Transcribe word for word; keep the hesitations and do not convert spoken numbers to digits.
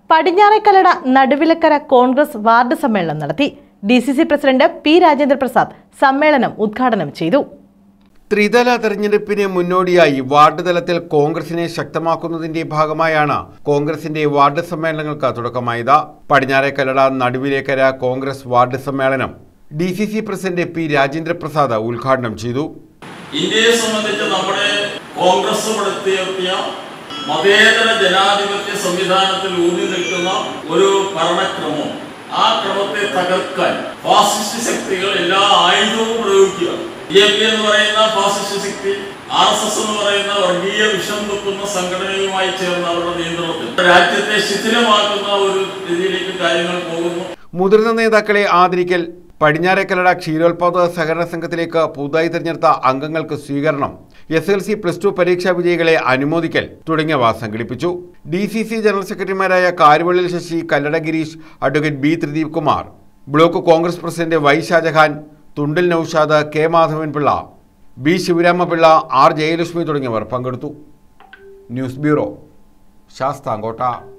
Padinjarekallada Naduvilakkara Congress ward സമ്മേളനം നടത്തി. D C C president P Rajendra Prasad സമ്മേളനം ഉദ്ഘാടനം ചെയ്തു. ത്രിതല തെരഞ്ഞെടുപ്പിന് മുന്നോടിയായി വാർഡ് തലത്തിൽ കോൺഗ്രസിനെ ശക്തമാക്കുന്നതിന്റെ ഭാഗമായാണ് കോൺഗ്രസിന്റെ വാർഡ് സമ്മേളനങ്ങൾക്ക് തുടക്കമായത്. പടിഞ്ഞാറേക്കല്ലട നടുവിലേക്കര കോൺഗ്രസ് വാർഡ് സമ്മേളനം D C C president P Rajendra Prasad ഉദ്ഘാടനം ചെയ്തു. ഇന്ത്യയെ സംബന്ധിച്ച് നമ്മുടെ കോൺഗ്രസ് പടുത്തുയർത്തിയ മതേതര ജനാധിപത്യ സംവിധാനത്തിൽ ഊന്നി നിൽക്കുന്ന ഒരു ഭരണക്രമം, ആ ക്രമത്തെ തകർക്കാൻ ഫാസിസ്റ്റ് ശക്തികൾ എല്ലാ ആയുധവും പ്രയോഗിക്കുക. ബി ജെ പി എന്ന് പറയുന്ന ഫാസിസ്റ്റ് ശക്തി, ആർ എസ് എസ് എന്ന് പറയുന്ന വർഗീയ വിഷം തുപ്പുന്ന സംഘടനയുമായി ചേർന്ന് അവരുടെ നിയന്ത്രണത്തിൽ രാജ്യത്തെ ശിഥിലമാക്കുന്ന ഒരു രീതിയിലേക്ക് കാര്യങ്ങൾ പോകുന്നു. മുതിർന്ന നേതാക്കളെ ആദരിക്കൽ, പടിഞ്ഞാറേക്കല്ലട ക്ഷീരോത്പാദക സഹകരണ സംഘത്തിലേക്ക് പുതുതായി തിരഞ്ഞെടുത്ത അംഗങ്ങൾക്ക് സ്വീകരണം, S L C plus two പരീക്ഷാ വിജയികളെ അനുമോദിക്കൽ തുടങ്ങിയവ സംഘടിപ്പിച്ചു. ഡി സി സി ജനറൽ സെക്രട്ടറിമാരായ Karuvallil Sasi, Kallada Gireesh, advocate B Thrideep Kumar, block Congress president Y Shajahan, Thundil Noushad, K Madhavan Pillai, B Sivaramapillai, R Jayalakshmi തുടങ്ങിയവർ പങ്കെടുത്തു. News bureau, Sasthamkotta.